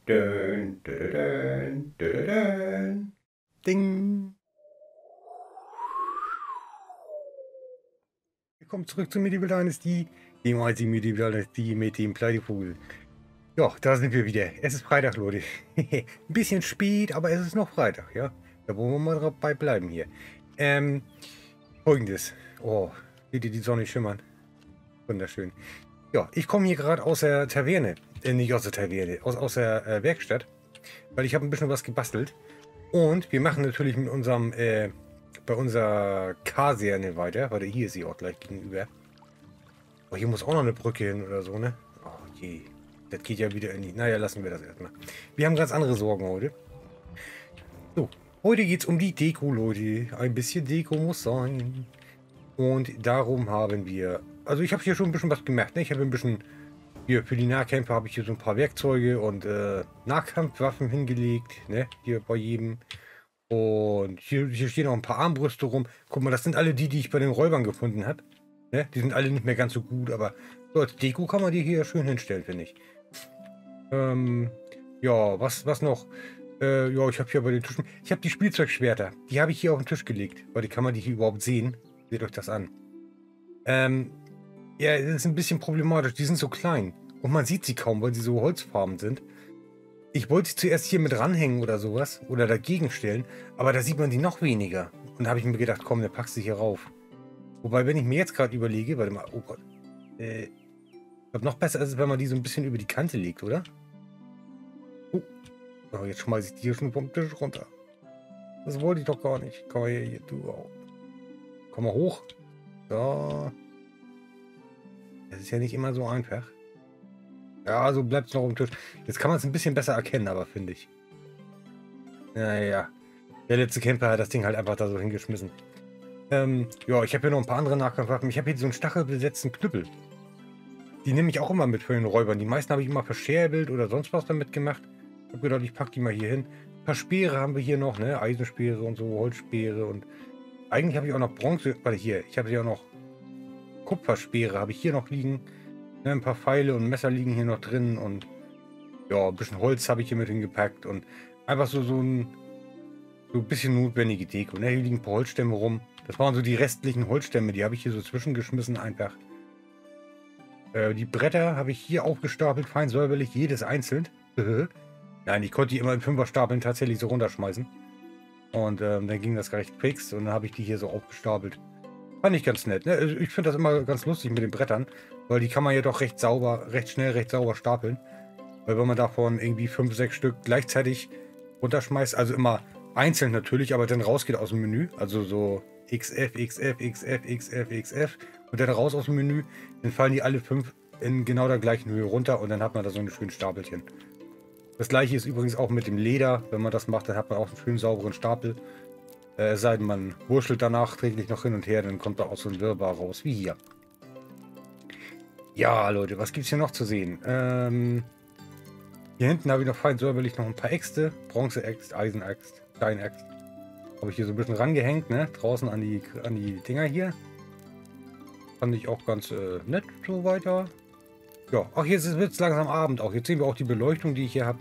Dün, dün, dün, dün, dün. Ding. Willkommen zurück zu Medieval Dynasty. Ehemalige Medieval Dynasty mit dem Pleitevogel. Ja, da sind wir wieder. Es ist Freitag, Leute. Ein bisschen spät, aber es ist noch Freitag, ja. Da wollen wir mal dabei bleiben hier. Ähm, Folgendes. Oh, seht ihr die Sonne schimmern? Wunderschön. Ja, ich komme hier gerade aus der Taverne. Nicht aus der Taverne, aus der Werkstatt. Weil ich habe ein bisschen was gebastelt. Und wir machen natürlich mit unserem, bei unserer Kaserne weiter. Warte, hier ist sie auch gleich gegenüber. Oh, hier muss auch noch eine Brücke hin oder so, ne? Oh je. Das geht ja wieder in die... Naja, lassen wir das erstmal. Wir haben ganz andere Sorgen heute. So, heute geht es um die Deko, Leute. Ein bisschen Deko muss sein. Und darum haben wir... Also ich habe hier schon ein bisschen was gemacht, ne? Ich habe ein bisschen... Hier für die Nahkämpfer habe ich hier so ein paar Werkzeuge und Nahkampfwaffen hingelegt, ne? Hier bei jedem. Und hier stehen auch ein paar Armbrüste rum. Guck mal, das sind alle die, die ich bei den Räubern gefunden habe. Ne? Die sind alle nicht mehr ganz so gut, aber so als Deko kann man die hier schön hinstellen, finde ich. Ja, was noch? Ja, ich habe hier bei den Tischen... Ich habe die Spielzeugschwerter. Die habe ich hier auf den Tisch gelegt. Weil kann man die hier überhaupt sehen? Seht euch das an. Ja, das ist ein bisschen problematisch. Die sind so klein. Und man sieht sie kaum, weil sie so holzfarben sind. Ich wollte sie zuerst hier mit ranhängen oder sowas. Oder dagegen stellen. Aber da sieht man die noch weniger. Und da habe ich mir gedacht, komm, dann packst du hier rauf. Wobei, wenn ich mir jetzt gerade überlege, warte mal, oh Gott. Ich glaube, noch besser ist es, wenn man die so ein bisschen über die Kante legt, oder? Oh, jetzt schmeiße ich die hier schon vom Tisch runter. Das wollte ich doch gar nicht. Komm mal hier, du auch. Komm mal hoch. So. Das ist ja nicht immer so einfach. Ja, so bleibt es noch auf dem Tisch. Jetzt kann man es ein bisschen besser erkennen, aber finde ich. Naja. Der letzte Camper hat das Ding halt einfach da so hingeschmissen. Ja, ich habe hier noch ein paar andere Nahkampfwaffen. Ich habe hier so einen stachelbesetzten Knüppel. Die nehme ich auch immer mit für den Räubern. Die meisten habe ich immer verscherbelt oder sonst was damit gemacht. Ich habe gedacht, ich packe die mal hier hin. Ein paar Speere haben wir hier noch, ne? Eisenspeere und so, Holzspeere und eigentlich habe ich auch noch Bronze. Warte, hier. Ich habe hier auch noch Kupferspeere habe ich hier noch liegen. Ne, ein paar Pfeile und Messer liegen hier noch drin und ja, ein bisschen Holz habe ich hier mit hingepackt und einfach so ein bisschen notwendige Deko. Ne? Hier liegen ein paar Holzstämme rum. Das waren so die restlichen Holzstämme, die habe ich hier so zwischengeschmissen einfach. Die Bretter habe ich hier aufgestapelt, fein säuberlich, jedes einzeln. Nein, ich konnte die immer in Fünferstapeln tatsächlich so runterschmeißen. Und dann ging das recht fix und dann habe ich die hier so aufgestapelt. Fand ich ganz nett. Ne? Also ich finde das immer ganz lustig mit den Brettern, weil die kann man ja doch recht sauber, recht schnell, recht sauber stapeln. Weil wenn man davon irgendwie 5, 6 Stück gleichzeitig runterschmeißt, also immer einzeln natürlich, aber dann rausgeht aus dem Menü, also so XF, XF, XF, XF, XF und dann raus aus dem Menü, dann fallen die alle 5 in genau der gleichen Höhe runter und dann hat man da so ein schönes Stapelchen. Das gleiche ist übrigens auch mit dem Leder. Wenn man das macht, dann hat man auch einen schönen sauberen Stapel. Es sei denn, man wurschtelt danach träglich noch hin und her, dann kommt da auch so ein Wirrwarr raus, wie hier. Ja, Leute, was gibt es hier noch zu sehen? Hier hinten habe ich noch fein säuberlich noch ein paar Äxte. Bronze-Axt, Eisen-Axt, Stein-Axt. Habe ich hier so ein bisschen rangehängt, ne? Draußen an die Dinger hier. Fand ich auch ganz nett so weiter. Ja, ach, jetzt wird es langsam Abend auch. Jetzt sehen wir auch die Beleuchtung, die ich hier habe.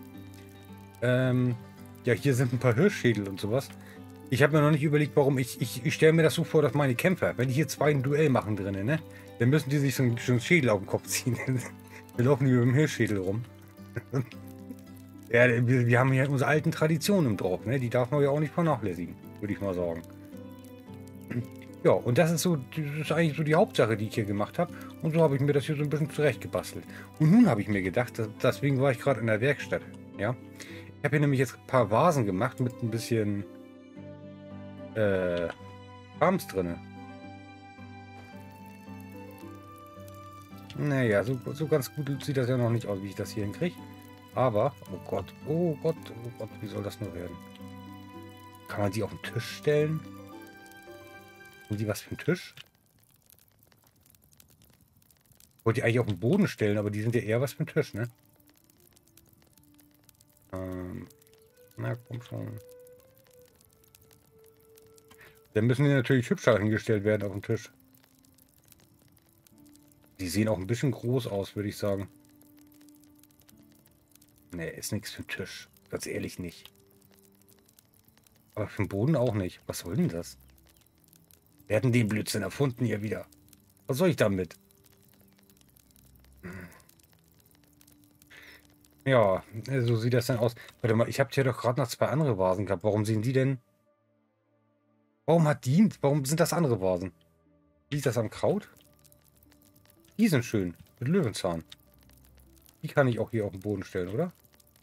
Ja, hier sind ein paar Hirschschädel und sowas. Ich habe mir noch nicht überlegt, warum. Ich stelle mir das so vor, dass meine Kämpfer, wenn die hier zwei ein Duell machen drinnen, ne? Dann müssen die sich so einen Schädel auf den Kopf ziehen. Wir laufen hier mit dem Hirschschädel rum. Ja, wir haben hier unsere alten Traditionen im Dorf, ne? Die darf man ja auch nicht vernachlässigen, würde ich mal sagen. Ja, und das ist eigentlich so die Hauptsache, die ich hier gemacht habe. Und so habe ich mir das hier so ein bisschen zurechtgebastelt. Und nun habe ich mir gedacht, deswegen war ich gerade in der Werkstatt. Ja, ich habe hier nämlich jetzt ein paar Vasen gemacht mit ein bisschen Krams drin. Naja, so ganz gut sieht das ja noch nicht aus, wie ich das hier hinkriege. Aber, oh Gott, oh Gott, oh Gott, wie soll das nur werden? Kann man die auf den Tisch stellen? Sind die was für ein Tisch? Wollte die eigentlich auf den Boden stellen, aber die sind ja eher was für ein Tisch, ne? Na, komm schon. Dann müssen die natürlich hübscher hingestellt werden auf dem Tisch. Die sehen auch ein bisschen groß aus, würde ich sagen. Ne, ist nichts für den Tisch. Ganz ehrlich nicht. Aber für den Boden auch nicht. Was soll denn das? Wir hatten den Blödsinn erfunden hier wieder. Was soll ich damit? Ja, so sieht das dann aus. Warte mal, ich habe hier doch gerade noch 2 andere Vasen gehabt. Warum sehen die denn? Warum sind das andere Vasen? Liegt das am Kraut? Die sind schön. Mit Löwenzahn. Die kann ich auch hier auf den Boden stellen, oder?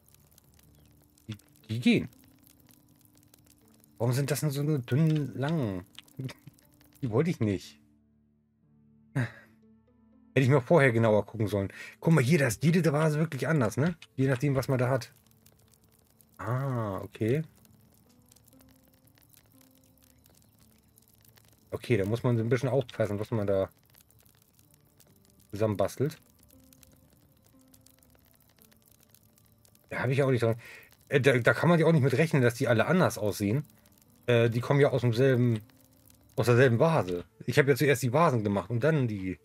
Die gehen. Warum sind das denn so eine dünnen, langen? Die wollte ich nicht. Hätte ich mal vorher genauer gucken sollen. Guck mal hier, jede Vase wirklich anders, ne? Je nachdem, was man da hat. Ah, okay. Okay, da muss man so ein bisschen aufpassen, was man da zusammenbastelt. Da habe ich auch nicht dran. Da kann man ja auch nicht mit rechnen, dass die alle anders aussehen. Die kommen ja aus derselben Vase. Ich habe ja zuerst die Vasen gemacht und dann die.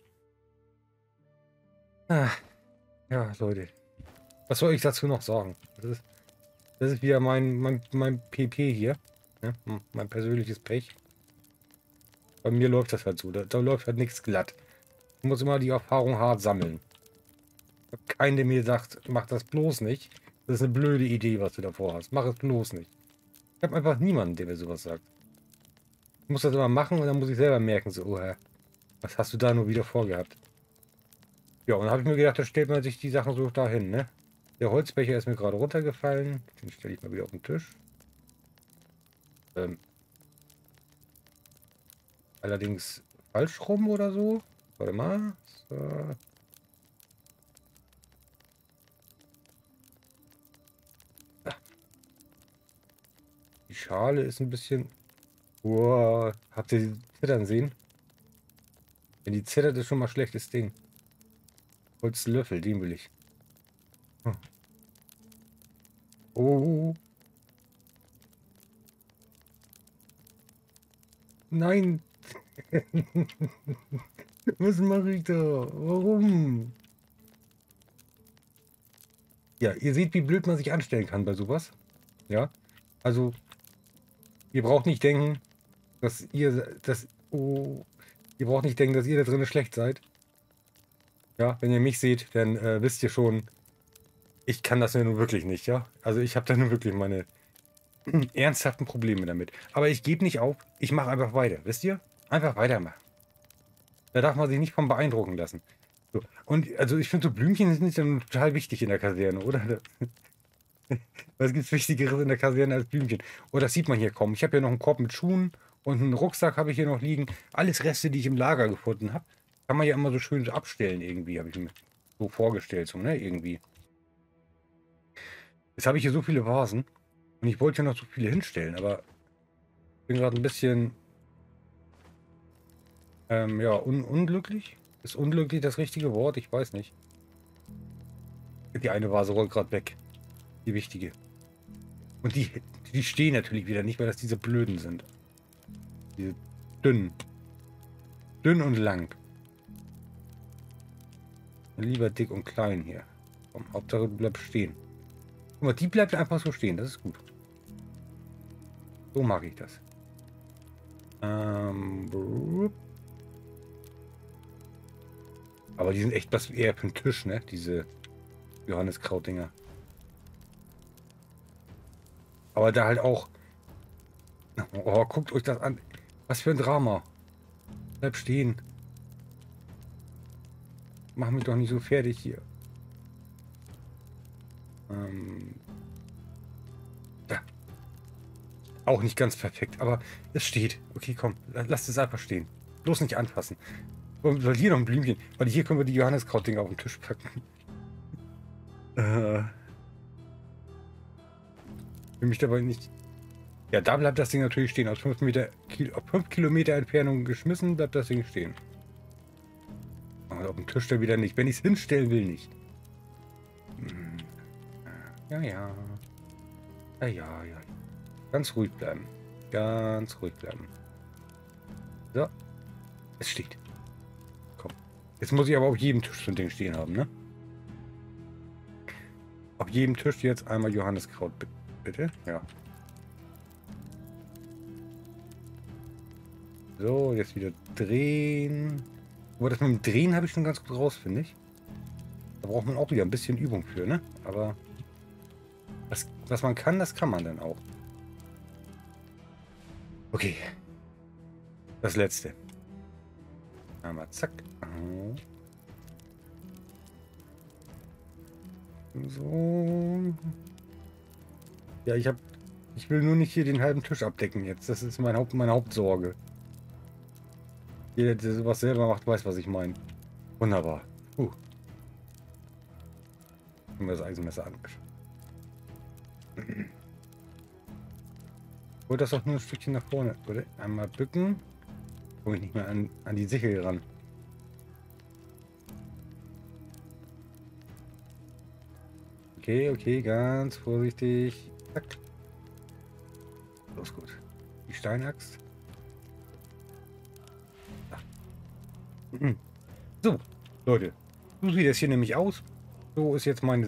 Ah, ja, Leute. Was soll ich dazu noch sagen? Das ist wieder mein PP hier. Ne? Mein persönliches Pech. Bei mir läuft das halt so. Da läuft halt nichts glatt. Ich muss immer die Erfahrung hart sammeln. Ich habe keinen, der mir sagt, mach das bloß nicht. Das ist eine blöde Idee, was du davor hast. Mach es bloß nicht. Ich habe einfach niemanden, der mir sowas sagt. Ich muss das immer machen und dann muss ich selber merken, so, oh, was hast du da nur wieder vorgehabt? Ja, und dann habe ich mir gedacht, da stellt man sich die Sachen so dahin, ne? Der Holzbecher ist mir gerade runtergefallen. Den stelle ich mal wieder auf den Tisch. Allerdings falsch rum oder so. Warte mal. So. Die Schale ist ein bisschen... Wow. Habt ihr die zittern sehen? Wenn die zittert, ist schon mal schlechtes Ding. Holzlöffel, den will ich. Hm. Oh. Nein. Was mache ich da? Warum? Ja, ihr seht, wie blöd man sich anstellen kann bei sowas. Ja. Also, ihr braucht nicht denken, oh, ihr braucht nicht denken, dass ihr da drin schlecht seid. Ja, wenn ihr mich seht, dann wisst ihr schon, ich kann das ja nun wirklich nicht, ja. Also ich habe da nun wirklich meine ernsthaften Probleme damit. Aber ich gebe nicht auf, ich mache einfach weiter, wisst ihr? Einfach weitermachen. Da darf man sich nicht von beeindrucken lassen. So. Und also ich finde so Blümchen sind dann total wichtig in der Kaserne, oder? Was gibt es Wichtigeres in der Kaserne als Blümchen? Oh, das sieht man hier kaum. Ich habe hier noch einen Korb mit Schuhen und einen Rucksack habe ich hier noch liegen. Alles Reste, die ich im Lager gefunden habe. Kann man ja immer so schön abstellen irgendwie, habe ich mir so vorgestellt, so, ne, irgendwie. Jetzt habe ich hier so viele Vasen und ich wollte ja noch so viele hinstellen, aber ich bin gerade ein bisschen, ja, unglücklich. Ist unglücklich das richtige Wort? Ich weiß nicht. Die eine Vase rollt gerade weg. Die wichtige. Und die stehen natürlich wieder nicht, weil das diese blöden sind. Diese dünnen. Dünn und lang. Lieber dick und klein hier. Komm, Hauptsache du bleibst stehen. Guck mal, die bleibt einfach so stehen. Das ist gut. So mag ich das. Aber die sind echt was eher für den Tisch, ne? Diese Johanniskrautdinger. Aber da halt auch... Oh, guckt euch das an. Was für ein Drama. Bleib stehen. Mach mich doch nicht so fertig hier. Ja. Auch nicht ganz perfekt, aber es steht. Okay, komm, lasst es einfach stehen. Bloß nicht anfassen. Weil hier noch ein Blümchen. Weil hier können wir die Johanniskrautdinger auf den Tisch packen. Will mich dabei nicht... Ja, da bleibt das Ding natürlich stehen. Auf 5 Kilometer Entfernung geschmissen, bleibt das Ding stehen. Aber auf dem Tisch da wieder nicht. Wenn ich es hinstellen will, nicht. Ja, ja. Ja, ja, ja. Ganz ruhig bleiben. Ganz ruhig bleiben. So. Es steht. Komm. Jetzt muss ich aber auf jedem Tisch so ein Ding stehen haben, ne? Auf jedem Tisch jetzt einmal Johanniskraut, bitte. Ja. So, jetzt wieder drehen. Aber das mit dem Drehen habe ich schon ganz gut raus, finde ich. Da braucht man auch wieder ein bisschen Übung für, ne? Aber was man kann, das kann man dann auch. Okay. Das letzte. Einmal zack. So. Ja, ich will nur nicht hier den halben Tisch abdecken jetzt. Das ist meine Hauptsorge. Jeder, der sowas selber macht, weiß, was ich meine. Wunderbar. Haben wir das Eisenmesser angeschaut. Holt das doch nur ein Stückchen nach vorne, oder? Einmal bücken. Komme ich nicht mehr an die Sichel ran. Okay, okay, ganz vorsichtig. Zack. Los, gut. Die Steinaxt. So, Leute. So sieht das hier nämlich aus. So ist jetzt meine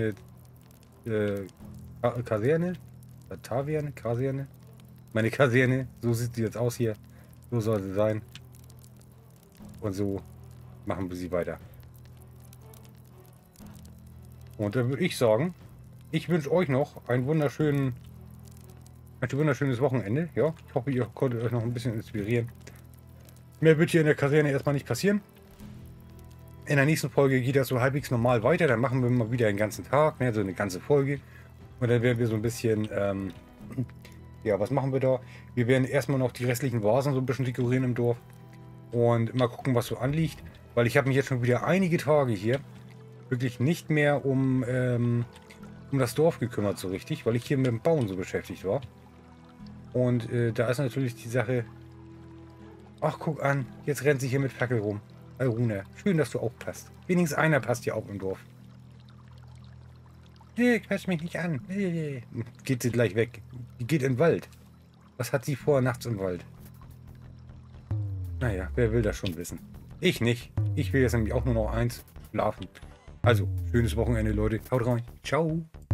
Kaserne. Taverne? Kaserne? Meine Kaserne. So sieht sie jetzt aus hier. So soll sie sein. Und so machen wir sie weiter. Und dann würde ich sagen, ich wünsche euch noch ein wunderschönes Wochenende. Ja, ich hoffe, ihr konntet euch noch ein bisschen inspirieren. Mehr wird hier in der Kaserne erstmal nicht passieren. In der nächsten Folge geht das so halbwegs normal weiter. Dann machen wir mal wieder einen ganzen Tag, ne, so eine ganze Folge. Und dann werden wir so ein bisschen, ja, was machen wir da? Wir werden erstmal noch die restlichen Vasen so ein bisschen dekorieren im Dorf. Und mal gucken, was so anliegt. Weil ich habe mich jetzt schon wieder einige Tage hier wirklich nicht mehr um das Dorf gekümmert so richtig, weil ich hier mit dem Bauen so beschäftigt war. Und da ist natürlich die Sache, ach guck an, jetzt rennt sie hier mit Fackel rum. Rune, schön, dass du aufpasst. Wenigstens einer passt hier auf im Dorf. Nee, quatsch mich nicht an. Nee. Geht sie gleich weg. Die geht in den Wald. Was hat sie vor nachts im Wald? Naja, wer will das schon wissen? Ich nicht. Ich will jetzt nämlich auch nur noch eins, schlafen. Also, schönes Wochenende, Leute. Haut rein. Ciao.